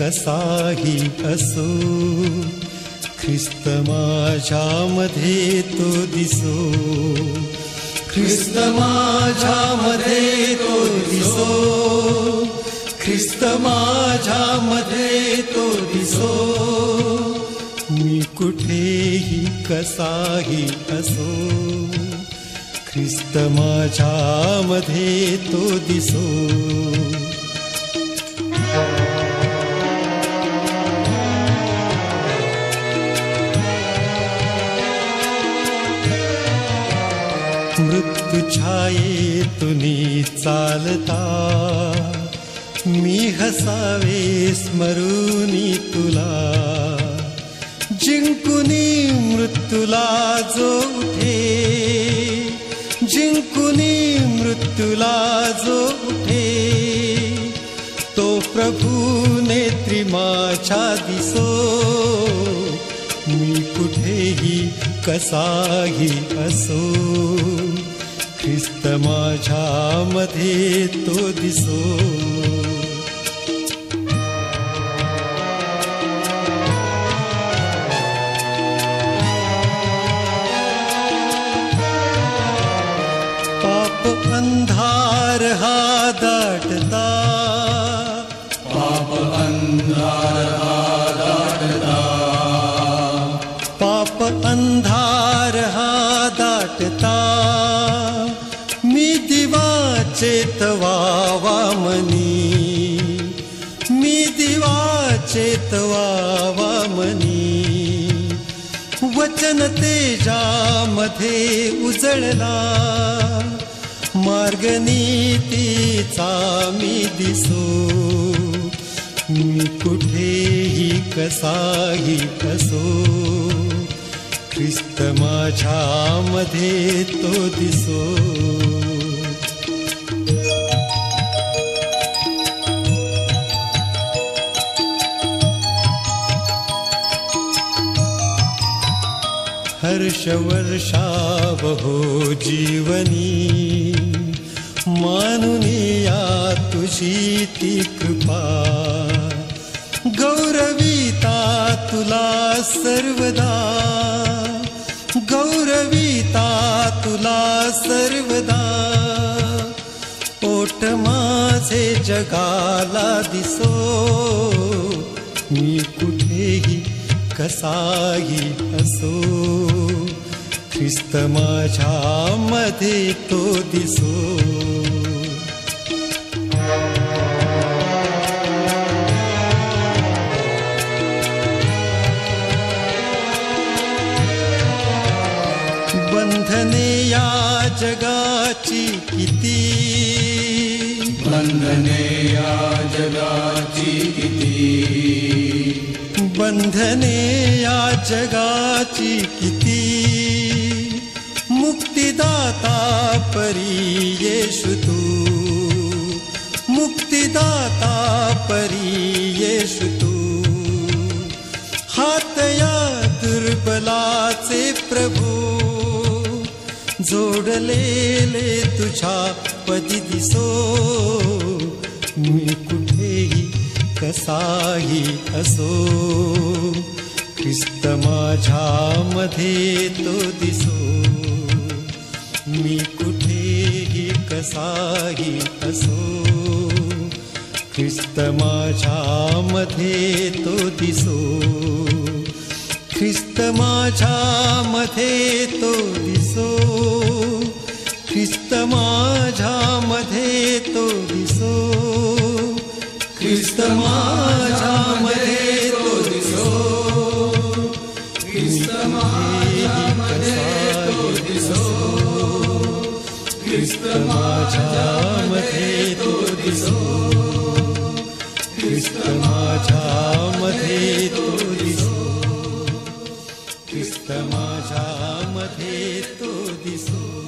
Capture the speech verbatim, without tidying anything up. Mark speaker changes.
Speaker 1: कसाही असो, ख्रिस्त माझ्यामध्ये तो दिसो, ख्रिस्त माझ्यामध्ये तो दिसो, ख्रिस्त माझ्यामध्ये तो दिसो. मी कुठेही कसाही असो, ख्रिस्त माझ्यामध्ये तो दिसो. मृत्यू छायेतूनी चालता, मी हसावे स्मरुनी तुला. जिंकुनी मृत्यूला जो उठे, जिंकुनी मृत्यूला जो उठे, तो प्रभू नेत्री माझ्या दिसो. मी कुठेही कसाही असो, ख्रिस्त माझ्यामध्ये तो दिसो. पाप अंधार हा दाटता,
Speaker 2: पाप अंधार हा दाटता,
Speaker 1: पाप अंधार हा दाटता. मी दिवा चेतवावा मनी, मी दिवा चेतवावा मनी. वचन तेजामध्ये उजळला, मार्ग नीतीचा मी दिसो. मी कुठेही कसाही असो, ख्रिस्त माझ्यामध्ये तो दिसो. हर्ष वर्षावहो जीवनी, मानुनिया तुझी ती कृपा. गौरविता तुला सर्वदा, गौरविता तुला सर्वदा. ओठ माझे जगाला दिसो, मी कुठेही कसाही असो, ख्रिस्त माझ्यामध्ये तो दिसो. बंधने या जगाची किती,
Speaker 2: बंधने या जगाची किती,
Speaker 1: बंधने या जगाची किती. मुक्तिदाता परी येशू तू, मुक्तिदाता परी येशू तू. हात या दुर्बलाचे प्रभू, जोडलेले तुझ्या पदी दिसो. मी कुठेही कसाही असो, ख्रिस्त माझ्यामध्ये तो दिसो. मी कुठेही कसाही असो, ख्रिस्त माझ्यामध्ये तो दिसो. ख्रिस्त माझ्यामध्ये तो दिसो, ख्रिस्त माझ्यामध्ये तो दिसो, ख्रिस्त माझ्यामध्ये तो दिसो.
Speaker 2: ख्रिस्त माझ्यामध्ये तो दिसो, ख्रिस्त माझ्यामध्ये तो दिसो,
Speaker 1: ख्रिस्त माझ्यामध्ये तो दिसो, ख्रिस्त माझ्यामध्ये तो दिसो.